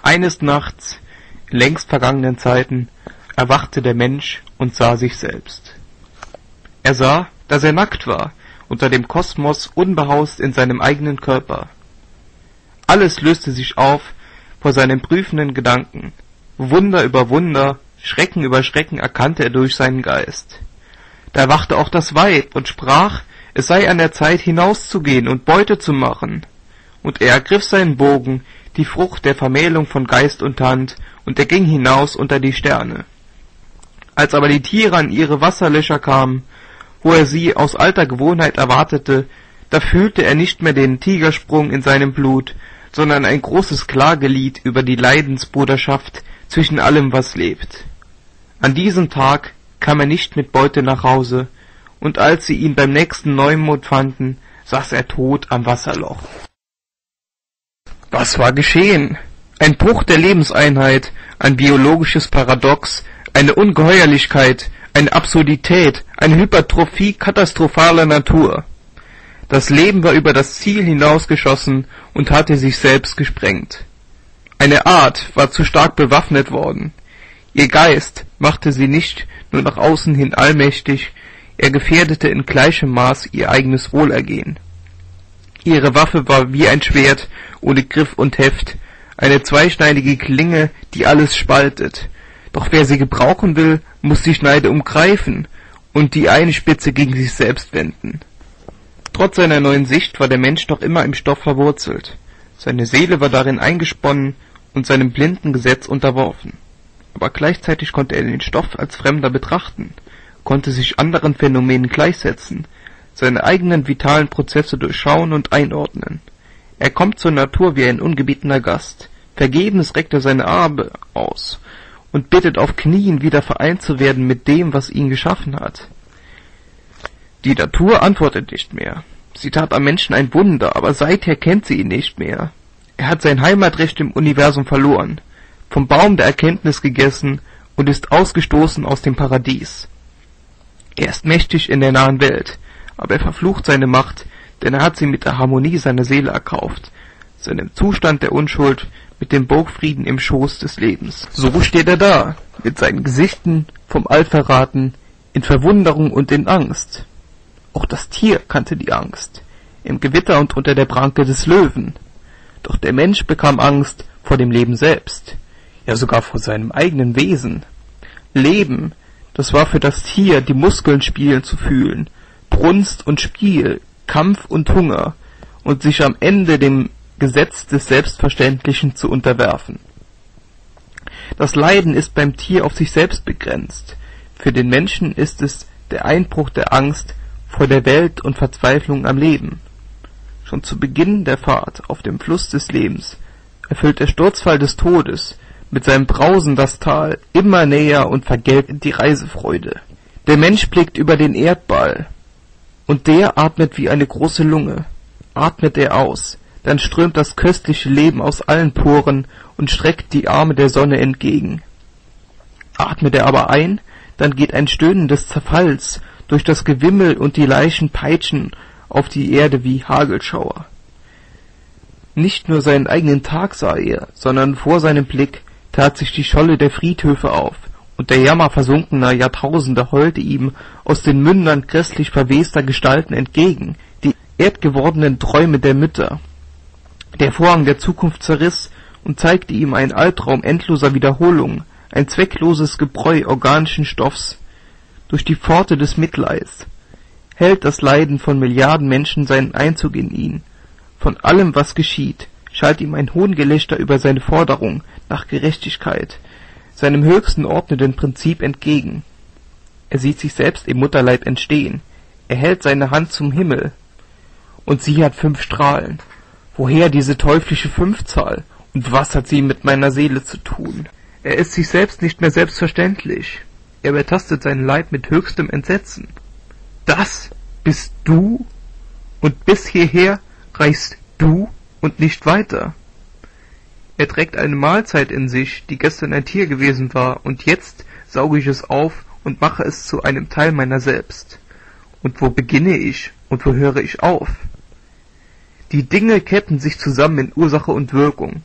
Eines Nachts, in längst vergangenen Zeiten, erwachte der Mensch und sah sich selbst. Er sah, dass er nackt war, unter dem Kosmos unbehaust in seinem eigenen Körper. Alles löste sich auf vor seinen prüfenden Gedanken. Wunder über Wunder, Schrecken über Schrecken erkannte er durch seinen Geist. Da erwachte auch das Weib und sprach, es sei an der Zeit hinauszugehen und Beute zu machen. Und er ergriff seinen Bogen, die Frucht der Vermählung von Geist und Hand, und er ging hinaus unter die Sterne. Als aber die Tiere an ihre Wasserlöcher kamen, wo er sie aus alter Gewohnheit erwartete, da fühlte er nicht mehr den Tigersprung in seinem Blut, sondern ein großes Klagelied über die Leidensbruderschaft zwischen allem, was lebt. An diesem Tag kam er nicht mit Beute nach Hause, und als sie ihn beim nächsten Neumond fanden, saß er tot am Wasserloch. Was war geschehen? Ein Bruch der Lebenseinheit, ein biologisches Paradox, eine Ungeheuerlichkeit, eine Absurdität, eine Hypertrophie katastrophaler Natur. Das Leben war über das Ziel hinausgeschossen und hatte sich selbst gesprengt. Eine Art war zu stark bewaffnet worden. Ihr Geist machte sie nicht nur nach außen hin allmächtig, er gefährdete in gleichem Maß ihr eigenes Wohlergehen. Ihre Waffe war wie ein Schwert ohne Griff und Heft, eine zweischneidige Klinge, die alles spaltet. Doch wer sie gebrauchen will, muss die Schneide umgreifen und die eine Spitze gegen sich selbst wenden. Trotz seiner neuen Sicht war der Mensch noch immer im Stoff verwurzelt. Seine Seele war darin eingesponnen und seinem blinden Gesetz unterworfen. Aber gleichzeitig konnte er den Stoff als Fremder betrachten, konnte sich anderen Phänomenen gleichsetzen, seine eigenen vitalen Prozesse durchschauen und einordnen. Er kommt zur Natur wie ein ungebietener Gast. Vergebens reckt er seine Arme aus und bittet auf Knien, wieder vereint zu werden mit dem, was ihn geschaffen hat. Die Natur antwortet nicht mehr. Sie tat am Menschen ein Wunder, aber seither kennt sie ihn nicht mehr. Er hat sein Heimatrecht im Universum verloren, vom Baum der Erkenntnis gegessen und ist ausgestoßen aus dem Paradies. Er ist mächtig in der nahen Welt, aber er verflucht seine Macht, denn er hat sie mit der Harmonie seiner Seele erkauft, seinem Zustand der Unschuld, mit dem Burgfrieden im Schoß des Lebens. So steht er da, mit seinen Gesichten vom All verraten, in Verwunderung und in Angst. Auch das Tier kannte die Angst, im Gewitter und unter der Pranke des Löwen. Doch der Mensch bekam Angst vor dem Leben selbst, ja sogar vor seinem eigenen Wesen. Leben, das war für das Tier, die Muskeln spielen zu fühlen, Brunst und Spiel, Kampf und Hunger, und sich am Ende dem Gesetz des Selbstverständlichen zu unterwerfen. Das Leiden ist beim Tier auf sich selbst begrenzt. Für den Menschen ist es der Einbruch der Angst vor der Welt und Verzweiflung am Leben. Schon zu Beginn der Fahrt auf dem Fluss des Lebens erfüllt der Sturzfall des Todes mit seinem Brausen das Tal immer näher und vergällt die Reisefreude. Der Mensch blickt über den Erdball, und der atmet wie eine große Lunge. Atmet er aus, dann strömt das köstliche Leben aus allen Poren und streckt die Arme der Sonne entgegen. Atmet er aber ein, dann geht ein Stöhnen des Zerfalls durch das Gewimmel und die Leichen peitschen auf die Erde wie Hagelschauer. Nicht nur seinen eigenen Tag sah er, sondern vor seinem Blick tat sich die Scholle der Friedhöfe auf, und der Jammer versunkener Jahrtausende heulte ihm aus den Mündern grässlich verwester Gestalten entgegen, die erdgewordenen Träume der Mütter. Der Vorhang der Zukunft zerriss und zeigte ihm einen Albtraum endloser Wiederholungen, ein zweckloses Gebräu organischen Stoffs. Durch die Pforte des Mitleids hält das Leiden von Milliarden Menschen seinen Einzug in ihn. Von allem, was geschieht, schallt ihm ein Hohngelächter über seine Forderung nach Gerechtigkeit, seinem höchsten ordnenden Prinzip entgegen. Er sieht sich selbst im Mutterleib entstehen, er hält seine Hand zum Himmel, und sie hat 5 Strahlen. Woher diese teuflische 5-Zahl, und was hat sie mit meiner Seele zu tun? Er ist sich selbst nicht mehr selbstverständlich, er betastet seinen Leib mit höchstem Entsetzen. Das bist du, und bis hierher reichst du und nicht weiter. Er trägt eine Mahlzeit in sich, die gestern ein Tier gewesen war, und jetzt sauge ich es auf und mache es zu einem Teil meiner selbst. Und wo beginne ich und wo höre ich auf? Die Dinge ketten sich zusammen in Ursache und Wirkung,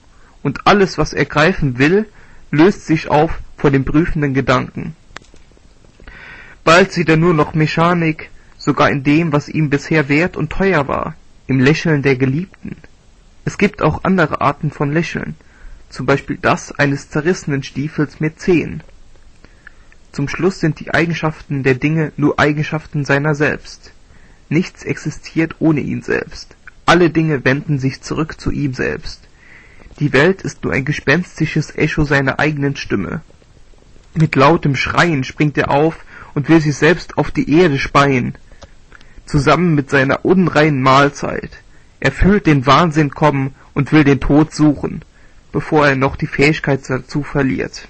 und alles, was er greifen will, löst sich auf vor dem prüfenden Gedanken. Bald sieht er nur noch Mechanik, sogar in dem, was ihm bisher wert und teuer war, im Lächeln der Geliebten. Es gibt auch andere Arten von Lächeln, zum Beispiel das eines zerrissenen Stiefels mit Zehen. Zum Schluss sind die Eigenschaften der Dinge nur Eigenschaften seiner selbst. Nichts existiert ohne ihn selbst. Alle Dinge wenden sich zurück zu ihm selbst. Die Welt ist nur ein gespenstisches Echo seiner eigenen Stimme. Mit lautem Schreien springt er auf und will sich selbst auf die Erde speien, zusammen mit seiner unreinen Mahlzeit. Er fühlt den Wahnsinn kommen und will den Tod suchen, bevor er noch die Fähigkeit dazu verliert.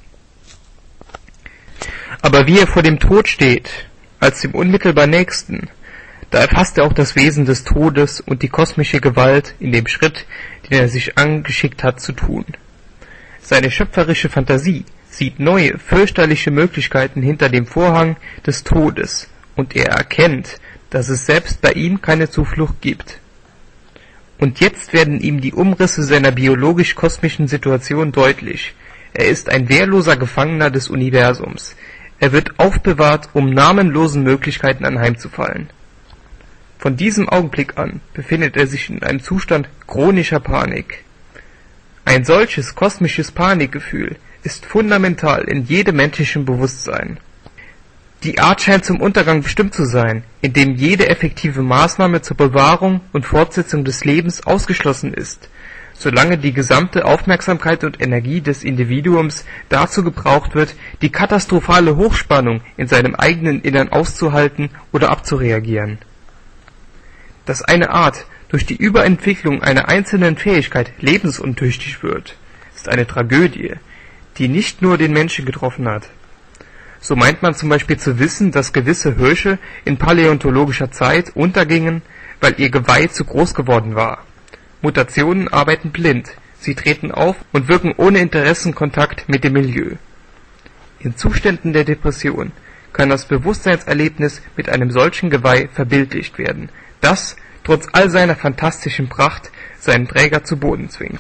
Aber wie er vor dem Tod steht, als dem unmittelbar Nächsten, da erfasst er auch das Wesen des Todes und die kosmische Gewalt in dem Schritt, den er sich angeschickt hat zu tun. Seine schöpferische Fantasie sieht neue, fürchterliche Möglichkeiten hinter dem Vorhang des Todes, und er erkennt, dass es selbst bei ihm keine Zuflucht gibt. Und jetzt werden ihm die Umrisse seiner biologisch-kosmischen Situation deutlich. Er ist ein wehrloser Gefangener des Universums. Er wird aufbewahrt, um namenlosen Möglichkeiten anheimzufallen. Von diesem Augenblick an befindet er sich in einem Zustand chronischer Panik. Ein solches kosmisches Panikgefühl ist fundamental in jedem menschlichen Bewusstsein. Die Art scheint zum Untergang bestimmt zu sein, indem jede effektive Maßnahme zur Bewahrung und Fortsetzung des Lebens ausgeschlossen ist, solange die gesamte Aufmerksamkeit und Energie des Individuums dazu gebraucht wird, die katastrophale Hochspannung in seinem eigenen Innern auszuhalten oder abzureagieren. Dass eine Art durch die Überentwicklung einer einzelnen Fähigkeit lebensuntüchtig wird, ist eine Tragödie, die nicht nur den Menschen getroffen hat. So meint man zum Beispiel zu wissen, dass gewisse Hirsche in paläontologischer Zeit untergingen, weil ihr Geweih zu groß geworden war. Mutationen arbeiten blind, sie treten auf und wirken ohne Interessenkontakt mit dem Milieu. In Zuständen der Depression kann das Bewusstseinserlebnis mit einem solchen Geweih verbildlicht werden, das, trotz all seiner fantastischen Pracht, seinen Träger zu Boden zwingt.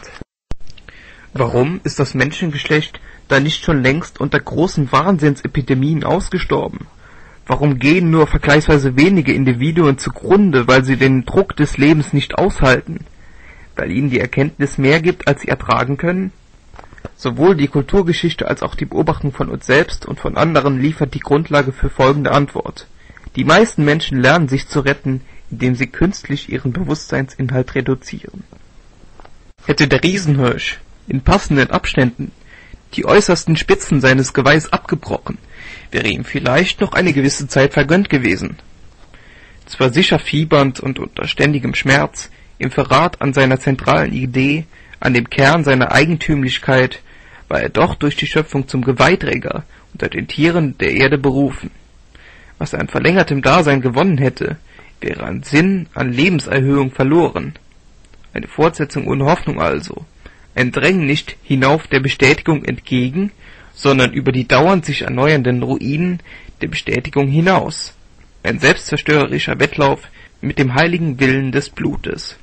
Warum ist das Menschengeschlecht da nicht schon längst unter großen Wahnsinnsepidemien ausgestorben? Warum gehen nur vergleichsweise wenige Individuen zugrunde, weil sie den Druck des Lebens nicht aushalten? Weil ihnen die Erkenntnis mehr gibt, als sie ertragen können? Sowohl die Kulturgeschichte als auch die Beobachtung von uns selbst und von anderen liefert die Grundlage für folgende Antwort. Die meisten Menschen lernen sich zu retten, indem sie künstlich ihren Bewusstseinsinhalt reduzieren. Hätte der Riesenhirsch in passenden Abständen die äußersten Spitzen seines Geweihs abgebrochen, wäre ihm vielleicht noch eine gewisse Zeit vergönnt gewesen. Zwar sicher fiebernd und unter ständigem Schmerz, im Verrat an seiner zentralen Idee, an dem Kern seiner Eigentümlichkeit, war er doch durch die Schöpfung zum Geweihträger unter den Tieren der Erde berufen. Was er an verlängertem Dasein gewonnen hätte, wäre an Sinn, an Lebenserhöhung verloren. Eine Fortsetzung ohne Hoffnung also. Ein Drängen nicht hinauf der Bestätigung entgegen, sondern über die dauernd sich erneuernden Ruinen der Bestätigung hinaus. Ein selbstzerstörerischer Wettlauf mit dem heiligen Willen des Blutes.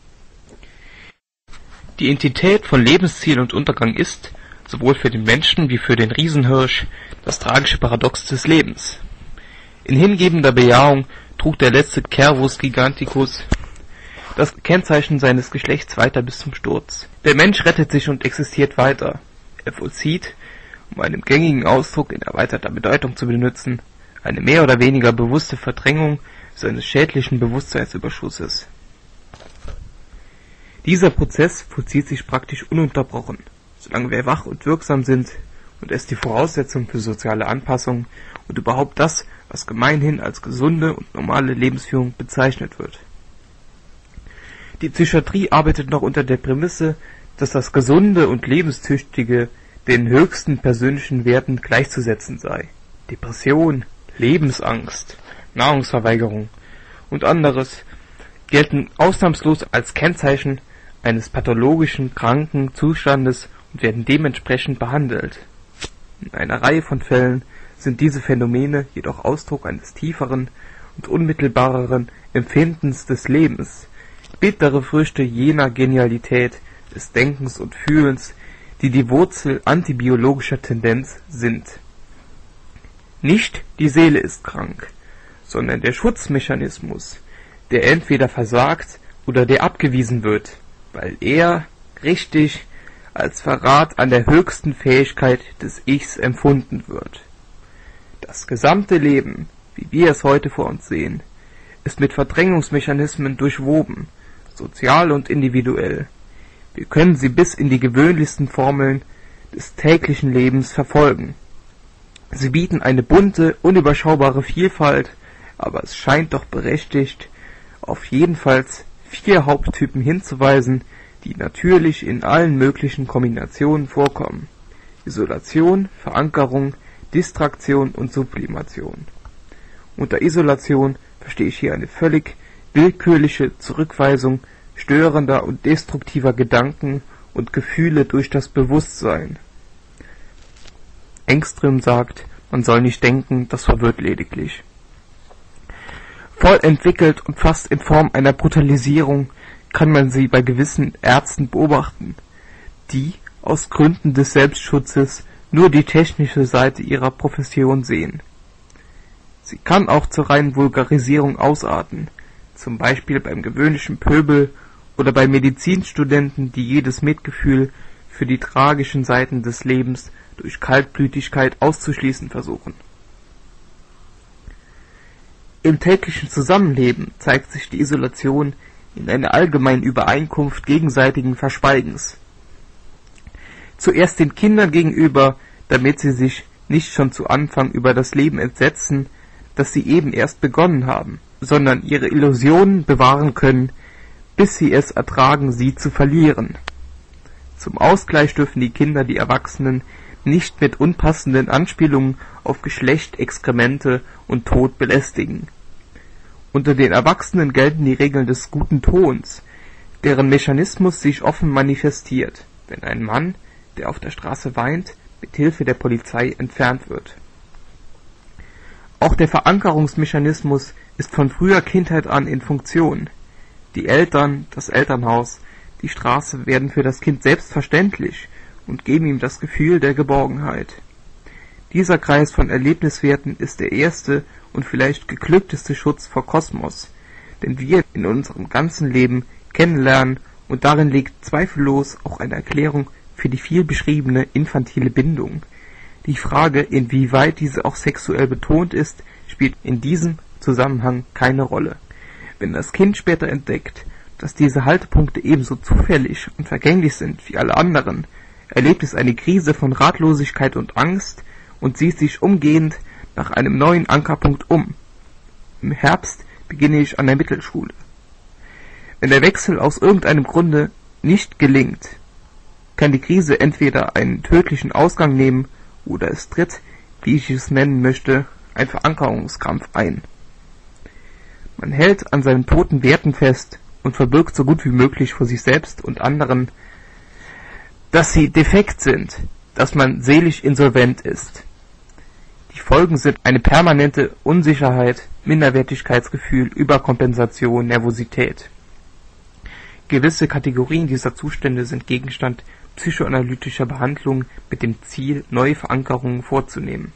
Die Entität von Lebensziel und Untergang ist, sowohl für den Menschen wie für den Riesenhirsch, das tragische Paradox des Lebens. In hingebender Bejahung trug der letzte Cervus giganticus das Kennzeichen seines Geschlechts weiter bis zum Sturz. Der Mensch rettet sich und existiert weiter. Er vollzieht, um einen gängigen Ausdruck in erweiterter Bedeutung zu benutzen, eine mehr oder weniger bewusste Verdrängung seines schädlichen Bewusstseinsüberschusses. Dieser Prozess vollzieht sich praktisch ununterbrochen, solange wir wach und wirksam sind, und ist die Voraussetzung für soziale Anpassung und überhaupt das, was gemeinhin als gesunde und normale Lebensführung bezeichnet wird. Die Psychiatrie arbeitet noch unter der Prämisse, dass das Gesunde und Lebenstüchtige den höchsten persönlichen Werten gleichzusetzen sei. Depression, Lebensangst, Nahrungsverweigerung und anderes gelten ausnahmslos als Kennzeichen eines pathologischen, kranken Zustandes und werden dementsprechend behandelt. In einer Reihe von Fällen sind diese Phänomene jedoch Ausdruck eines tieferen und unmittelbareren Empfindens des Lebens, bittere Früchte jener Genialität des Denkens und Fühlens, die Wurzel antibiologischer Tendenz sind. Nicht die Seele ist krank, sondern der Schutzmechanismus, der entweder versagt oder der abgewiesen wird, weil er richtig als Verrat an der höchsten Fähigkeit des Ichs empfunden wird. Das gesamte Leben, wie wir es heute vor uns sehen, ist mit Verdrängungsmechanismen durchwoben, sozial und individuell. Wir können sie bis in die gewöhnlichsten Formeln des täglichen Lebens verfolgen. Sie bieten eine bunte, unüberschaubare Vielfalt, aber es scheint doch berechtigt, auf jedenfalls 4 Haupttypen hinzuweisen, die natürlich in allen möglichen Kombinationen vorkommen: Isolation, Verankerung, Distraktion und Sublimation. Unter Isolation verstehe ich hier eine völlig willkürliche Zurückweisung störender und destruktiver Gedanken und Gefühle durch das Bewusstsein. Engström sagt, man soll nicht denken, das verwirrt lediglich. Voll entwickelt und fast in Form einer Brutalisierung kann man sie bei gewissen Ärzten beobachten, die aus Gründen des Selbstschutzes nur die technische Seite ihrer Profession sehen. Sie kann auch zur reinen Vulgarisierung ausarten, zum Beispiel beim gewöhnlichen Pöbel oder bei Medizinstudenten, die jedes Mitgefühl für die tragischen Seiten des Lebens durch Kaltblütigkeit auszuschließen versuchen. Im täglichen Zusammenleben zeigt sich die Isolation in einer allgemeinen Übereinkunft gegenseitigen Verschweigens. Zuerst den Kindern gegenüber, damit sie sich nicht schon zu Anfang über das Leben entsetzen, das sie eben erst begonnen haben, sondern ihre Illusionen bewahren können, bis sie es ertragen, sie zu verlieren. Zum Ausgleich dürfen die Kinder die Erwachsenen nicht mit unpassenden Anspielungen auf Geschlecht, Exkremente und Tod belästigen. Unter den Erwachsenen gelten die Regeln des guten Tons, deren Mechanismus sich offen manifestiert, wenn ein Mann, der auf der Straße weint, mit Hilfe der Polizei entfernt wird. Auch der Verankerungsmechanismus ist von früher Kindheit an in Funktion. Die Eltern, das Elternhaus, die Straße werden für das Kind selbstverständlich und geben ihm das Gefühl der Geborgenheit. Dieser Kreis von Erlebniswerten ist der erste und vielleicht geglückteste Schutz vor Kosmos, den wir in unserem ganzen Leben kennenlernen, und darin liegt zweifellos auch eine Erklärung für die viel beschriebene infantile Bindung. Die Frage, inwieweit diese auch sexuell betont ist, spielt in diesem Zusammenhang keine Rolle. Wenn das Kind später entdeckt, dass diese Haltepunkte ebenso zufällig und vergänglich sind wie alle anderen, erlebt es eine Krise von Ratlosigkeit und Angst und sieht sich umgehend nach einem neuen Ankerpunkt um. Im Herbst beginne ich an der Mittelschule. Wenn der Wechsel aus irgendeinem Grunde nicht gelingt, kann die Krise entweder einen tödlichen Ausgang nehmen oder es tritt, wie ich es nennen möchte, ein Verankerungskrampf ein. Man hält an seinen toten Werten fest und verbirgt so gut wie möglich vor sich selbst und anderen, dass sie defekt sind, dass man seelisch insolvent ist. Die Folgen sind eine permanente Unsicherheit, Minderwertigkeitsgefühl, Überkompensation, Nervosität. Gewisse Kategorien dieser Zustände sind Gegenstand psychoanalytischer Behandlung mit dem Ziel, neue Verankerungen vorzunehmen.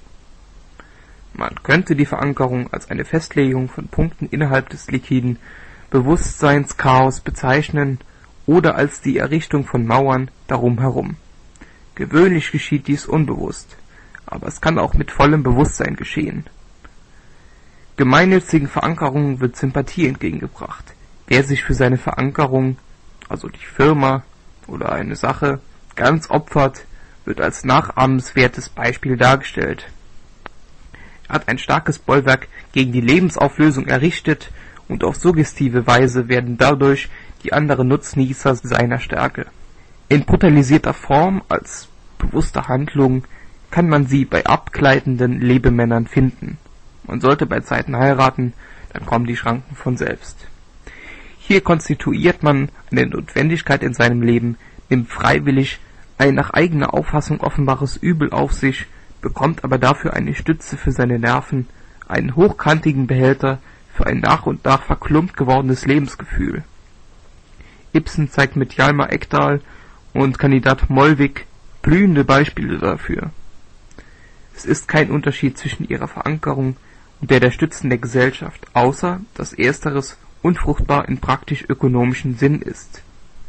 Man könnte die Verankerung als eine Festlegung von Punkten innerhalb des liquiden Bewusstseinschaos bezeichnen oder als die Errichtung von Mauern darum herum. Gewöhnlich geschieht dies unbewusst, aber es kann auch mit vollem Bewusstsein geschehen. Gemeinnützigen Verankerungen wird Sympathie entgegengebracht. Wer sich für seine Verankerung, also die Firma oder eine Sache, ganz opfert, wird als nachahmenswertes Beispiel dargestellt. Er hat ein starkes Bollwerk gegen die Lebensauflösung errichtet und auf suggestive Weise werden dadurch die anderen Nutznießer seiner Stärke. In brutalisierter Form als bewusste Handlung kann man sie bei abgleitenden Lebemännern finden. Man sollte bei Zeiten heiraten, dann kommen die Schranken von selbst. Hier konstituiert man eine Notwendigkeit in seinem Leben, nimmt freiwillig ein nach eigener Auffassung offenbares Übel auf sich, bekommt aber dafür eine Stütze für seine Nerven, einen hochkantigen Behälter für ein nach und nach verklumpt gewordenes Lebensgefühl. Ibsen zeigt mit Hjalmar Ekdal und Kandidat Molvig blühende Beispiele dafür. Es ist kein Unterschied zwischen ihrer Verankerung und der Stützen der Gesellschaft, außer dass ersteres unfruchtbar in praktisch-ökonomischem Sinn ist.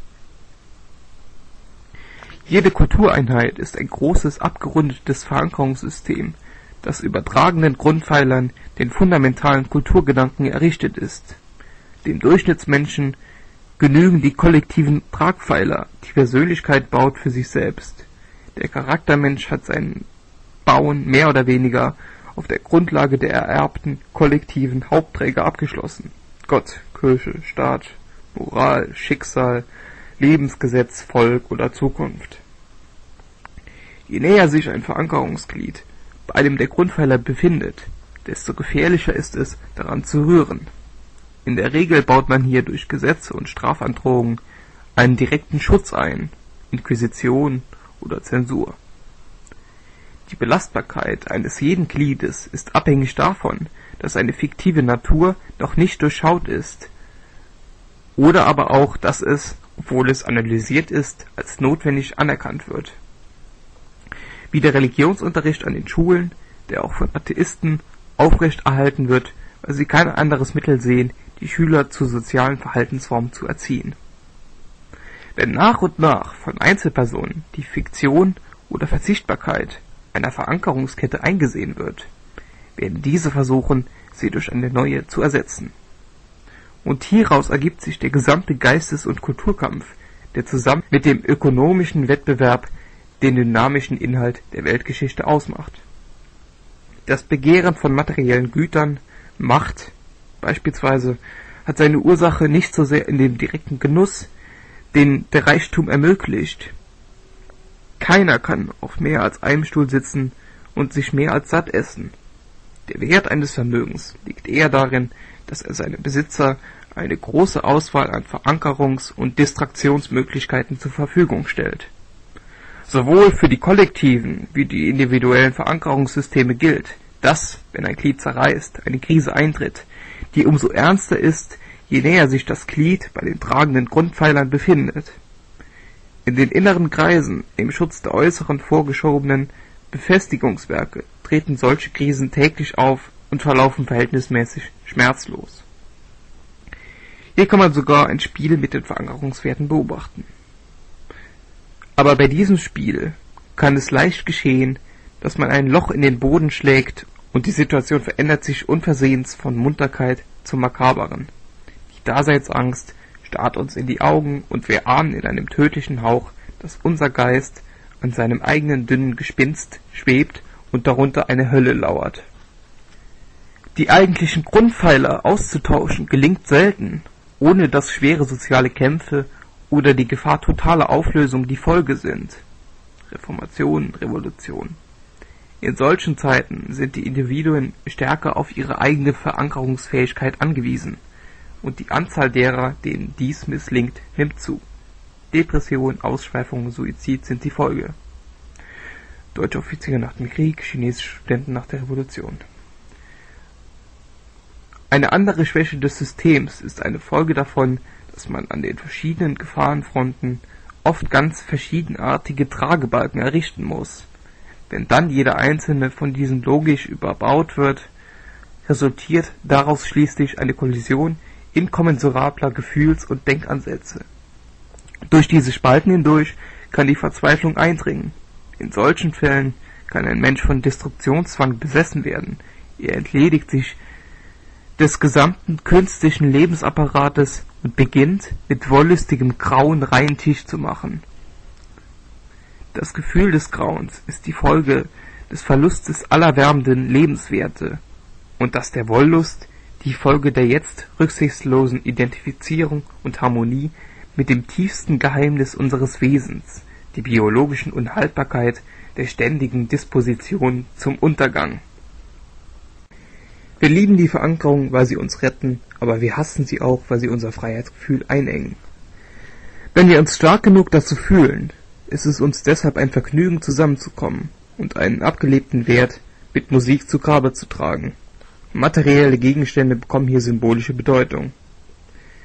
Jede Kultureinheit ist ein großes, abgerundetes Verankerungssystem, das übertragenen Grundpfeilern, den fundamentalen Kulturgedanken errichtet ist. Dem Durchschnittsmenschen genügen die kollektiven Tragpfeiler, die Persönlichkeit baut für sich selbst. Der Charaktermensch hat sein Bauen mehr oder weniger auf der Grundlage der ererbten kollektiven Hauptträger abgeschlossen. Gott, Kirche, Staat, Moral, Schicksal, Lebensgesetz, Volk oder Zukunft. Je näher sich ein Verankerungsglied bei einem der Grundpfeiler befindet, desto gefährlicher ist es, daran zu rühren. In der Regel baut man hier durch Gesetze und Strafandrohungen einen direkten Schutz ein, Inquisition oder Zensur. Die Belastbarkeit eines jeden Gliedes ist abhängig davon, dass eine fiktive Natur noch nicht durchschaut ist, oder aber auch, dass es, obwohl es analysiert ist, als notwendig anerkannt wird. Wie der Religionsunterricht an den Schulen, der auch von Atheisten aufrechterhalten wird, weil sie kein anderes Mittel sehen, die Schüler zu sozialen Verhaltensformen zu erziehen. Wenn nach und nach von Einzelpersonen die Fiktion oder Verzichtbarkeit einer Verankerungskette eingesehen wird, werden diese versuchen, sie durch eine neue zu ersetzen. Und hieraus ergibt sich der gesamte Geistes- und Kulturkampf, der zusammen mit dem ökonomischen Wettbewerb den dynamischen Inhalt der Weltgeschichte ausmacht. Das Begehren von materiellen Gütern, Macht beispielsweise, hat seine Ursache nicht so sehr in dem direkten Genuss, den der Reichtum ermöglicht. Keiner kann auf mehr als einem Stuhl sitzen und sich mehr als satt essen. Der Wert eines Vermögens liegt eher darin, dass er seinem Besitzer eine große Auswahl an Verankerungs- und Distraktionsmöglichkeiten zur Verfügung stellt. Sowohl für die kollektiven wie die individuellen Verankerungssysteme gilt, dass, wenn ein Glied zerreißt, eine Krise eintritt, die umso ernster ist, je näher sich das Glied bei den tragenden Grundpfeilern befindet. In den inneren Kreisen, im Schutz der äußeren vorgeschobenen Befestigungswerke, treten solche Krisen täglich auf und verlaufen verhältnismäßig schmerzlos. Hier kann man sogar ein Spiel mit den Verankerungswerten beobachten. Aber bei diesem Spiel kann es leicht geschehen, dass man ein Loch in den Boden schlägt und die Situation verändert sich unversehens von Munterkeit zum Makaberen. Die Daseinsangst starrt uns in die Augen und wir ahnen in einem tödlichen Hauch, dass unser Geist an seinem eigenen dünnen Gespinst schwebt und darunter eine Hölle lauert. Die eigentlichen Grundpfeiler auszutauschen gelingt selten, ohne dass schwere soziale Kämpfe oder die Gefahr totaler Auflösung die Folge sind. Reformation, Revolution. In solchen Zeiten sind die Individuen stärker auf ihre eigene Verankerungsfähigkeit angewiesen und die Anzahl derer, denen dies misslingt, nimmt zu. Depression, Ausschweifung, Suizid sind die Folge. Deutsche Offiziere nach dem Krieg, chinesische Studenten nach der Revolution. Eine andere Schwäche des Systems ist eine Folge davon, dass man an den verschiedenen Gefahrenfronten oft ganz verschiedenartige Tragebalken errichten muss. Wenn dann jeder einzelne von diesen logisch überbaut wird, resultiert daraus schließlich eine Kollision inkommensurabler Gefühls- und Denkansätze. Durch diese Spalten hindurch kann die Verzweiflung eindringen. In solchen Fällen kann ein Mensch von Destruktionszwang besessen werden. Er entledigt sich des gesamten künstlichen Lebensapparates und beginnt, mit wollüstigem Grauen reinen Tisch zu machen. Das Gefühl des Grauens ist die Folge des Verlustes aller wärmenden Lebenswerte und das der Wollust die Folge der jetzt rücksichtslosen Identifizierung und Harmonie mit dem tiefsten Geheimnis unseres Wesens, die biologischen Unhaltbarkeit der ständigen Disposition zum Untergang. Wir lieben die Verankerung, weil sie uns retten, aber wir hassen sie auch, weil sie unser Freiheitsgefühl einengen. Wenn wir uns stark genug dazu fühlen, ist es uns deshalb ein Vergnügen, zusammenzukommen und einen abgelebten Wert mit Musik zu Grabe zu tragen. Materielle Gegenstände bekommen hier symbolische Bedeutung.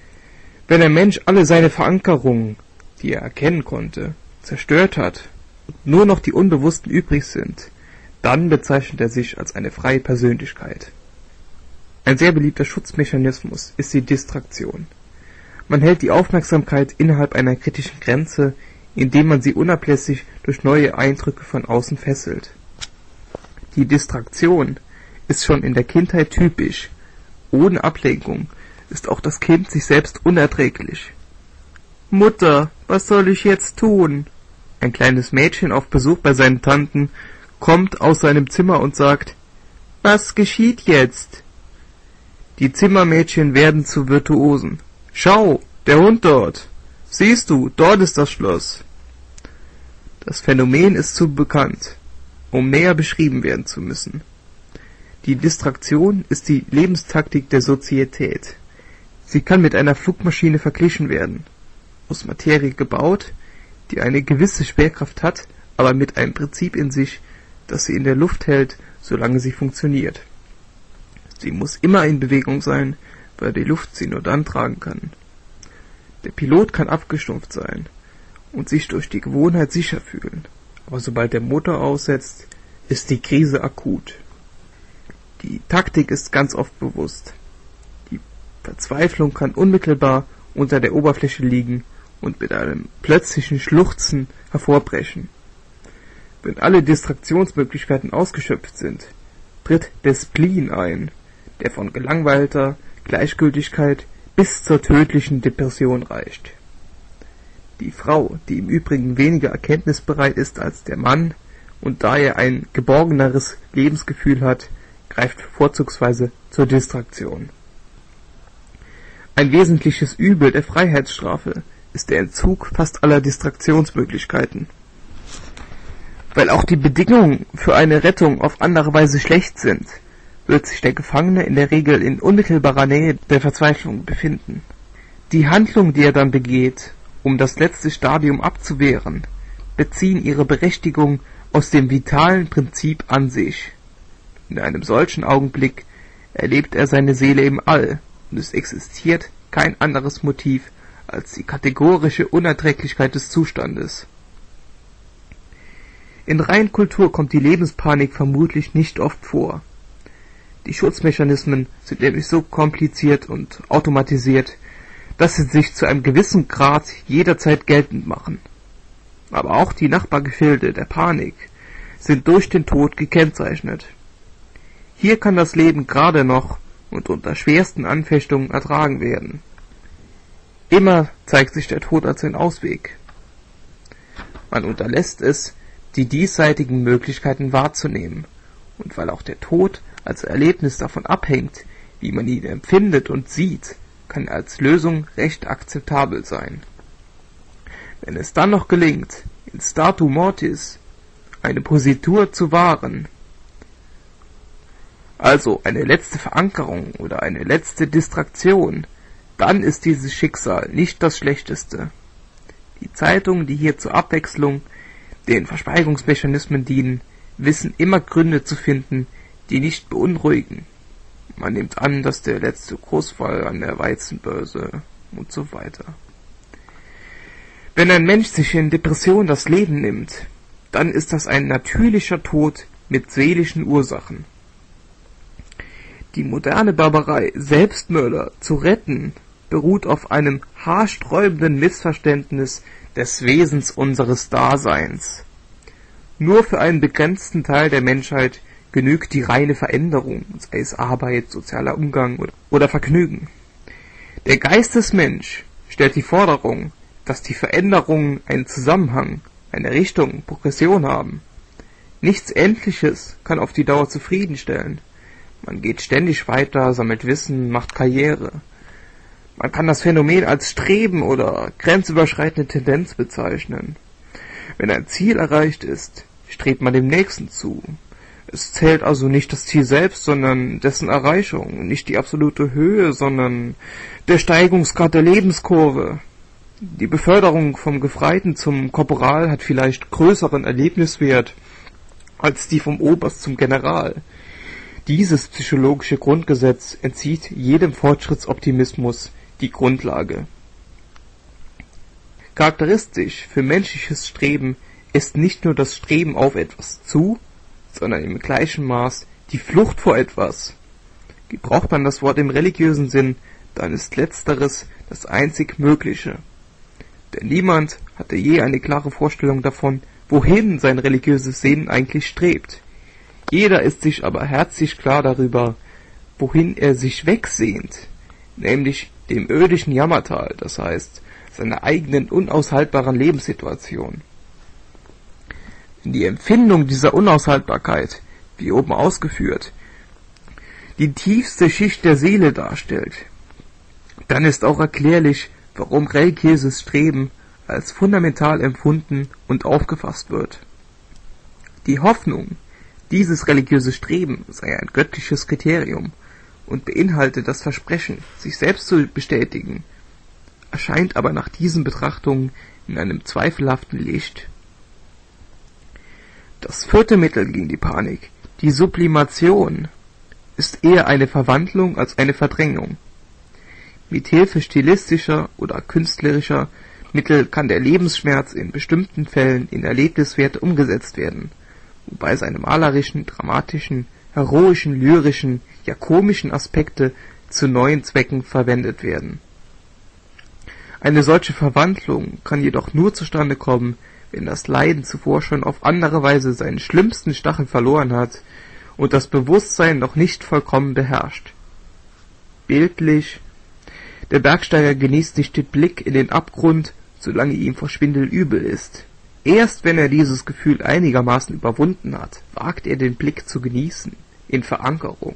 Wenn ein Mensch alle seine Verankerungen, die er erkennen konnte, zerstört hat nur noch die Unbewussten übrig sind, dann bezeichnet er sich als eine freie Persönlichkeit. Ein sehr beliebter Schutzmechanismus ist die Distraktion. Man hält die Aufmerksamkeit innerhalb einer kritischen Grenze, indem man sie unablässig durch neue Eindrücke von außen fesselt. Die Distraktion ist schon in der Kindheit typisch. Ohne Ablenkung ist auch das Kind sich selbst unerträglich. »Mutter, was soll ich jetzt tun?« Ein kleines Mädchen auf Besuch bei seinen Tanten kommt aus seinem Zimmer und sagt, »Was geschieht jetzt?« Die Zimmermädchen werden zu Virtuosen. »Schau, der Hund dort! Siehst du, dort ist das Schloss!« Das Phänomen ist zu bekannt, um näher beschrieben werden zu müssen. Die Distraktion ist die Lebenstaktik der Sozietät. Sie kann mit einer Flugmaschine verglichen werden. Aus Materie gebaut, die eine gewisse Schwerkraft hat, aber mit einem Prinzip in sich, das sie in der Luft hält, solange sie funktioniert. Sie muss immer in Bewegung sein, weil die Luft sie nur dann tragen kann. Der Pilot kann abgestumpft sein und sich durch die Gewohnheit sicher fühlen, aber sobald der Motor aussetzt, ist die Krise akut. Die Taktik ist ganz oft bewusst. Die Verzweiflung kann unmittelbar unter der Oberfläche liegen und mit einem plötzlichen Schluchzen hervorbrechen. Wenn alle Distraktionsmöglichkeiten ausgeschöpft sind, tritt der Spleen ein, der von gelangweilter Gleichgültigkeit bis zur tödlichen Depression reicht. Die Frau, die im Übrigen weniger erkenntnisbereit ist als der Mann und daher ein geborgeneres Lebensgefühl hat, greift vorzugsweise zur Distraktion. Ein wesentliches Übel der Freiheitsstrafe ist der Entzug fast aller Distraktionsmöglichkeiten. Weil auch die Bedingungen für eine Rettung auf andere Weise schlecht sind, wird sich der Gefangene in der Regel in unmittelbarer Nähe der Verzweiflung befinden. Die Handlungen, die er dann begeht, um das letzte Stadium abzuwehren, beziehen ihre Berechtigung aus dem vitalen Prinzip an sich. In einem solchen Augenblick erlebt er seine Seele im All, und es existiert kein anderes Motiv als die kategorische Unerträglichkeit des Zustandes. In Reinkultur kommt die Lebenspanik vermutlich nicht oft vor. Die Schutzmechanismen sind nämlich so kompliziert und automatisiert, dass sie sich zu einem gewissen Grad jederzeit geltend machen. Aber auch die Nachbargefilde der Panik sind durch den Tod gekennzeichnet. Hier kann das Leben gerade noch und unter schwersten Anfechtungen ertragen werden. Immer zeigt sich der Tod als ein Ausweg. Man unterlässt es, die diesseitigen Möglichkeiten wahrzunehmen, und weil auch der Tod als Erlebnis davon abhängt, wie man ihn empfindet und sieht, kann er als Lösung recht akzeptabel sein. Wenn es dann noch gelingt, in statu mortis eine Positur zu wahren, also eine letzte Verankerung oder eine letzte Distraktion, dann ist dieses Schicksal nicht das schlechteste. Die Zeitungen, die hier zur Abwechslung den Verschweigungsmechanismen dienen, wissen immer Gründe zu finden, die nicht beunruhigen. Man nimmt an, dass der letzte Kursfall an der Weizenbörse und so weiter. Wenn ein Mensch sich in Depression das Leben nimmt, dann ist das ein natürlicher Tod mit seelischen Ursachen. Die moderne Barbarei, Selbstmörder zu retten, beruht auf einem haarsträubenden Missverständnis des Wesens unseres Daseins. Nur für einen begrenzten Teil der Menschheit genügt die reine Veränderung, sei es Arbeit, sozialer Umgang oder Vergnügen. Der Geistesmensch stellt die Forderung, dass die Veränderungen einen Zusammenhang, eine Richtung, Progression haben. Nichts Endliches kann auf die Dauer zufriedenstellen. Man geht ständig weiter, sammelt Wissen, macht Karriere. Man kann das Phänomen als Streben oder grenzüberschreitende Tendenz bezeichnen. Wenn ein Ziel erreicht ist, strebt man dem nächsten zu. Es zählt also nicht das Ziel selbst, sondern dessen Erreichung, nicht die absolute Höhe, sondern der Steigungsgrad der Lebenskurve. Die Beförderung vom Gefreiten zum Korporal hat vielleicht größeren Erlebniswert als die vom Oberst zum General. Dieses psychologische Grundgesetz entzieht jedem Fortschrittsoptimismus die Grundlage. Charakteristisch für menschliches Streben ist nicht nur das Streben auf etwas zu, sondern im gleichen Maß die Flucht vor etwas. Gebraucht man das Wort im religiösen Sinn, dann ist Letzteres das einzig Mögliche. Denn niemand hatte je eine klare Vorstellung davon, wohin sein religiöses Sehnen eigentlich strebt. Jeder ist sich aber herzlich klar darüber, wohin er sich wegsehnt, nämlich dem ödischen Jammertal, das heißt seiner eigenen unaushaltbaren Lebenssituation. Wenn die Empfindung dieser Unaushaltbarkeit, wie oben ausgeführt, die tiefste Schicht der Seele darstellt, dann ist auch erklärlich, warum religiöses Streben als fundamental empfunden und aufgefasst wird. Die Hoffnung, dieses religiöse Streben sei ein göttliches Kriterium und beinhalte das Versprechen, sich selbst zu bestätigen, erscheint aber nach diesen Betrachtungen in einem zweifelhaften Licht. Das vierte Mittel gegen die Panik, die Sublimation, ist eher eine Verwandlung als eine Verdrängung. Mit Hilfe stilistischer oder künstlerischer Mittel kann der Lebensschmerz in bestimmten Fällen in Erlebniswerte umgesetzt werden, wobei seine malerischen, dramatischen, heroischen, lyrischen, ja komischen Aspekte zu neuen Zwecken verwendet werden. Eine solche Verwandlung kann jedoch nur zustande kommen, wenn das Leiden zuvor schon auf andere Weise seinen schlimmsten Stachel verloren hat und das Bewusstsein noch nicht vollkommen beherrscht. Bildlich: Der Bergsteiger genießt nicht den Blick in den Abgrund, solange ihm vor Schwindel übel ist. Erst wenn er dieses Gefühl einigermaßen überwunden hat, wagt er den Blick zu genießen, in Verankerung.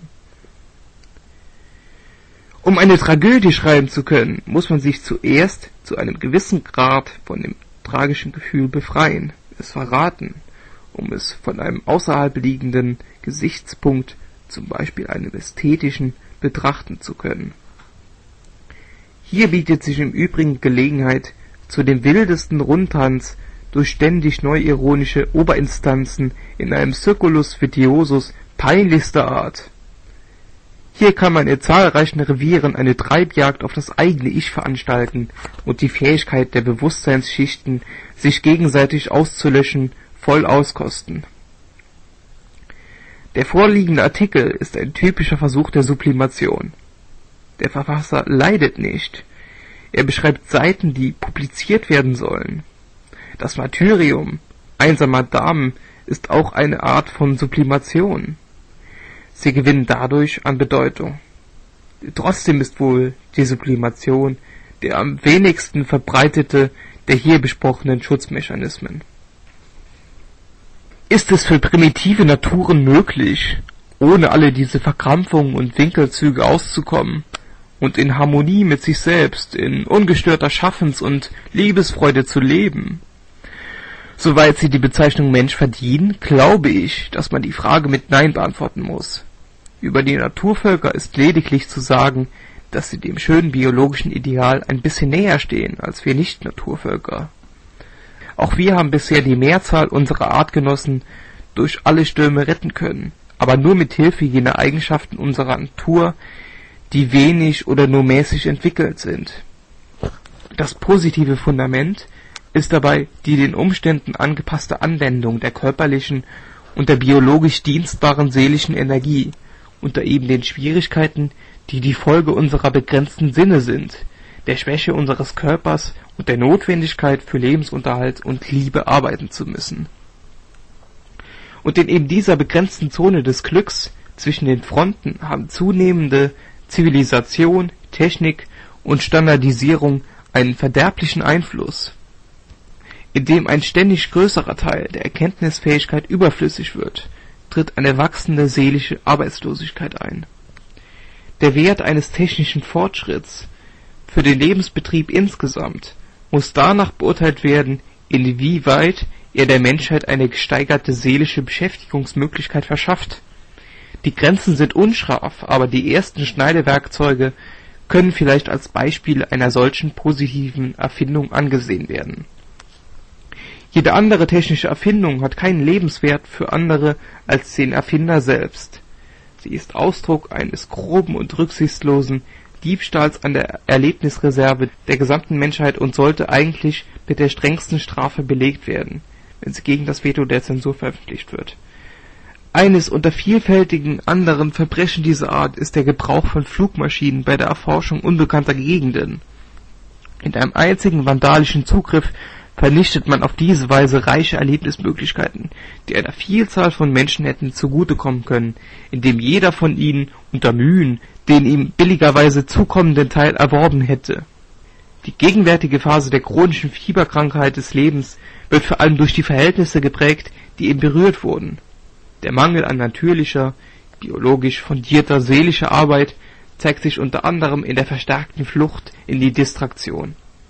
Um eine Tragödie schreiben zu können, muss man sich zuerst zu einem gewissen Grad von dem tragischen Gefühl befreien, es verraten, um es von einem außerhalb liegenden Gesichtspunkt, zum Beispiel einem ästhetischen, betrachten zu können. Hier bietet sich im Übrigen Gelegenheit zu dem wildesten Rundtanz durch ständig neuironische Oberinstanzen in einem Circulus vitiosus peinlichster Art. Hier kann man in zahlreichen Revieren eine Treibjagd auf das eigene Ich veranstalten und die Fähigkeit der Bewusstseinsschichten, sich gegenseitig auszulöschen, voll auskosten. Der vorliegende Artikel ist ein typischer Versuch der Sublimation. Der Verfasser leidet nicht. Er beschreibt Seiten, die publiziert werden sollen. Das Martyrium einsamer Damen ist auch eine Art von Sublimation. Sie gewinnen dadurch an Bedeutung. Trotzdem ist wohl die Sublimation der am wenigsten verbreitete der hier besprochenen Schutzmechanismen. Ist es für primitive Naturen möglich, ohne alle diese Verkrampfungen und Winkelzüge auszukommen und in Harmonie mit sich selbst, in ungestörter Schaffens- und Liebesfreude zu leben? Soweit sie die Bezeichnung Mensch verdienen, glaube ich, dass man die Frage mit Nein beantworten muss. Über die Naturvölker ist lediglich zu sagen, dass sie dem schönen biologischen Ideal ein bisschen näher stehen als wir Nicht-Naturvölker. Auch wir haben bisher die Mehrzahl unserer Artgenossen durch alle Stürme retten können, aber nur mit Hilfe jener Eigenschaften unserer Natur, die wenig oder nur mäßig entwickelt sind. Das positive Fundament ist dabei die den Umständen angepasste Anwendung der körperlichen und der biologisch dienstbaren seelischen Energie unter eben den Schwierigkeiten, die die Folge unserer begrenzten Sinne sind, der Schwäche unseres Körpers und der Notwendigkeit für Lebensunterhalt und Liebe arbeiten zu müssen. Und in eben dieser begrenzten Zone des Glücks zwischen den Fronten haben zunehmende Zivilisation, Technik und Standardisierung einen verderblichen Einfluss, indem ein ständig größerer Teil der Erkenntnisfähigkeit überflüssig wird, tritt eine wachsende seelische Arbeitslosigkeit ein. Der Wert eines technischen Fortschritts für den Lebensbetrieb insgesamt muss danach beurteilt werden, inwieweit er der Menschheit eine gesteigerte seelische Beschäftigungsmöglichkeit verschafft. Die Grenzen sind unscharf, aber die ersten Schneidewerkzeuge können vielleicht als Beispiele einer solchen positiven Erfindung angesehen werden. Jede andere technische Erfindung hat keinen Lebenswert für andere als den Erfinder selbst. Sie ist Ausdruck eines groben und rücksichtslosen Diebstahls an der Erlebnisreserve der gesamten Menschheit und sollte eigentlich mit der strengsten Strafe belegt werden, wenn sie gegen das Veto der Zensur veröffentlicht wird. Eines unter vielfältigen anderen Verbrechen dieser Art ist der Gebrauch von Flugmaschinen bei der Erforschung unbekannter Gegenden. In einem einzigen vandalischen Zugriff vernichtet man auf diese Weise reiche Erlebnismöglichkeiten, die einer Vielzahl von Menschen hätten zugutekommen können, indem jeder von ihnen unter Mühen den ihm billigerweise zukommenden Teil erworben hätte. Die gegenwärtige Phase der chronischen Fieberkrankheit des Lebens wird vor allem durch die Verhältnisse geprägt, die eben berührt wurden. Der Mangel an natürlicher, biologisch fundierter seelischer Arbeit zeigt sich unter anderem in der verstärkten Flucht in die Distraktion.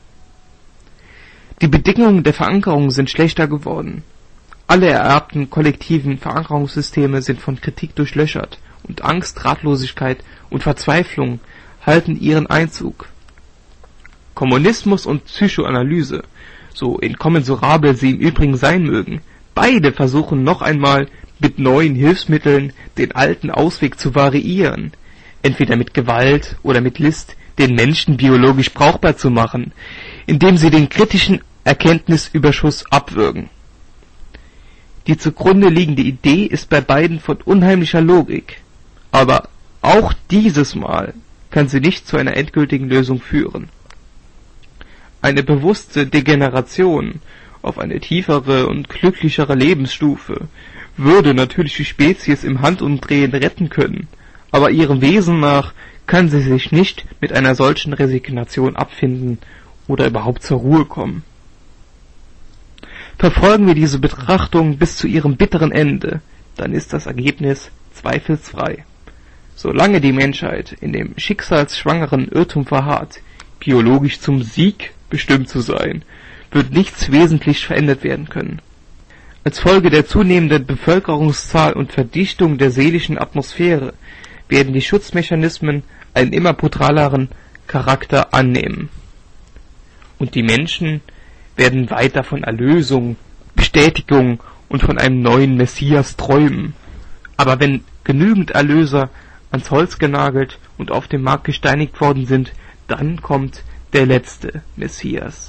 Die Bedingungen der Verankerung sind schlechter geworden. Alle ererbten kollektiven Verankerungssysteme sind von Kritik durchlöchert und Angst, Ratlosigkeit und Verzweiflung halten ihren Einzug. Kommunismus und Psychoanalyse, so inkommensurabel sie im Übrigen sein mögen, beide versuchen noch einmal mit neuen Hilfsmitteln den alten Ausweg zu variieren, entweder mit Gewalt oder mit List den Menschen biologisch brauchbar zu machen, indem sie den kritischen Erkenntnisüberschuss abwürgen. Die zugrunde liegende Idee ist bei beiden von unheimlicher Logik, aber auch dieses Mal kann sie nicht zu einer endgültigen Lösung führen. Eine bewusste Degeneration auf eine tiefere und glücklichere Lebensstufe würde natürlich die Spezies im Handumdrehen retten können, aber ihrem Wesen nach kann sie sich nicht mit einer solchen Resignation abfinden oder überhaupt zur Ruhe kommen. Verfolgen wir diese Betrachtung bis zu ihrem bitteren Ende, dann ist das Ergebnis zweifelsfrei. Solange die Menschheit in dem schicksalsschwangeren Irrtum verharrt, biologisch zum Sieg bestimmt zu sein, wird nichts wesentlich verändert werden können. Als Folge der zunehmenden Bevölkerungszahl und Verdichtung der seelischen Atmosphäre werden die Schutzmechanismen einen immer brutaleren Charakter annehmen. Und die Menschen werden weiter von Erlösung, Bestätigung und von einem neuen Messias träumen. Aber wenn genügend Erlöser ans Holz genagelt und auf dem Markt gesteinigt worden sind, dann kommt der letzte Messias.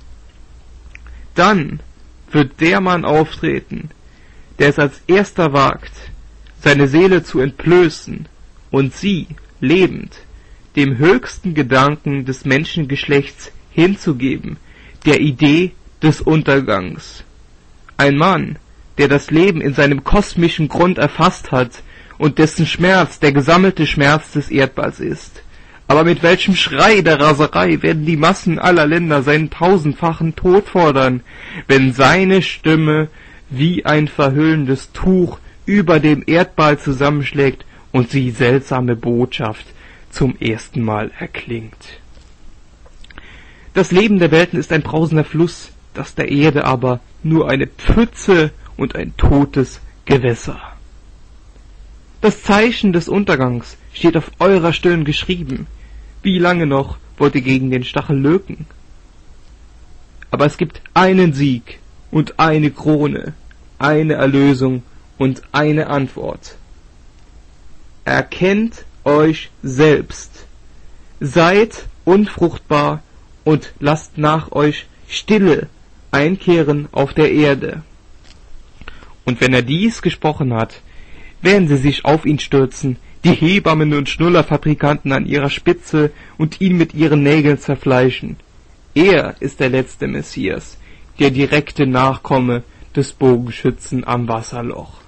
Dann wird der Mann auftreten, der es als erster wagt, seine Seele zu entblößen und sie, lebend, dem höchsten Gedanken des Menschengeschlechts hinzugeben, der Idee des Untergangs. Ein Mann, der das Leben in seinem kosmischen Grund erfasst hat und dessen Schmerz der gesammelte Schmerz des Erdballs ist. Aber mit welchem Schrei der Raserei werden die Massen aller Länder seinen tausendfachen Tod fordern, wenn seine Stimme wie ein verhüllendes Tuch über dem Erdball zusammenschlägt und die seltsame Botschaft zum ersten Mal erklingt. Das Leben der Welten ist ein brausender Fluss, das der Erde aber nur eine Pfütze und ein totes Gewässer. Das Zeichen des Untergangs steht auf eurer Stirn geschrieben. Wie lange noch wollt ihr gegen den Stachel löken? Aber es gibt einen Sieg und eine Krone, eine Erlösung und eine Antwort. Erkennt euch selbst, seid unfruchtbar und lasst nach euch Stille einkehren auf der Erde. Und wenn er dies gesprochen hat, werden sie sich auf ihn stürzen, die Hebammen und Schnullerfabrikanten an ihrer Spitze und ihn mit ihren Nägeln zerfleischen. Er ist der letzte Messias, der direkte Nachkomme des Bogenschützen am Wasserloch.